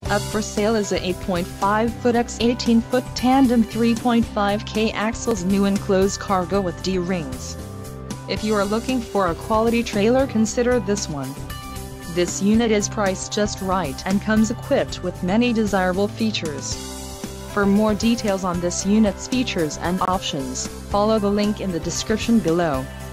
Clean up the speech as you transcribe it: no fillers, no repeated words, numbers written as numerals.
Up for sale is a 8.5-foot x18-foot tandem 3.5K axles new enclosed cargo with D-rings. If you are looking for a quality trailer, consider this one. This unit is priced just right and comes equipped with many desirable features. For more details on this unit's features and options, follow the link in the description below.